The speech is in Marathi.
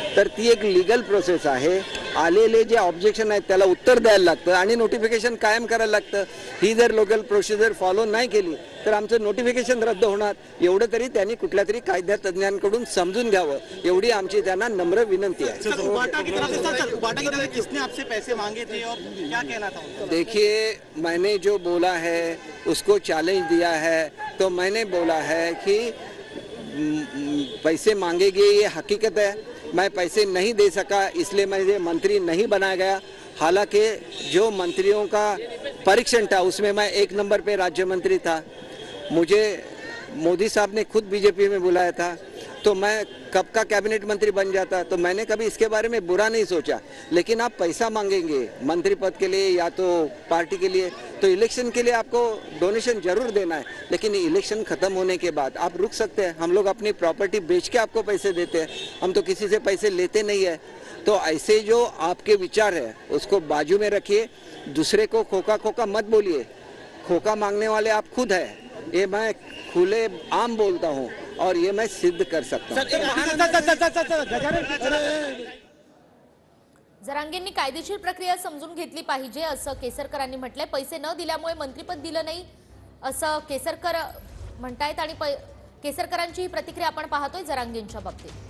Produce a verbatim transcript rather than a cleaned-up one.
तर ती एक लीगल प्रोसेस आहे. आलेले जे ऑब्जेक्शन आहेत त्याला उत्तर द्यायला लागतं आणि नोटिफिकेशन कायम करायला लागतं. ही जर लोकल प्रोसिजर फॉलो नाही केली तर आमचं नोटिफिकेशन रद्द होणार. एवढं तरी त्यांनी कुठल्या तरी कायदा तज्ज्ञांकडून समजून घ्यावं, एवढी आमची त्यांना नम्र विनंती है। किसने आपसे पैसे मांगे थे और क्या कहना था? देखिए, मैंने जो बोला है उसको चैलेंज दिया है, तो मैंने बोला है कि पैसे मांगेंगे ये हकीकत है। मैं पैसे नहीं दे सका इसलिए मुझे मंत्री नहीं बनाया गया। हालांकि जो मंत्रियों का परीक्षण था उसमें मैं एक नंबर पे राज्य मंत्री था। मुझे मोदी साहब ने खुद बीजेपी में बुलाया था, तो मैं कब का कैबिनेट मंत्री बन जाता। तो मैंने कभी इसके बारे में बुरा नहीं सोचा। लेकिन आप पैसा मांगेंगे मंत्री पद के लिए या तो पार्टी के लिए, तो इलेक्शन के लिए आपको डोनेशन जरूर देना है, लेकिन इलेक्शन खत्म होने के बाद आप रुक सकते हैं। हम लोग अपनी प्रॉपर्टी बेच के आपको पैसे देते हैं, हम तो किसी से पैसे लेते नहीं है। तो ऐसे जो आपके विचार है उसको बाजू में रखिए, दूसरे को खोका खोका मत बोलिए। खोका मांगने वाले आप खुद है, ये मैं खुले आम बोलता हूँ और ये मैं सिद्ध कर सकता हूँ। जरांगेंनी कायदेशीर प्रक्रिया समजून घेतली पाहिजे असं केसरकरांनी म्हटलंय। पैसे न दिल्यामुळे मंत्रिपद दिलं नाही असं केसरकर म्हणतायत आणि केसरकरांची ही प्रतिक्रिया आपण पाहतोय जरांगेंच्या बाबतीत।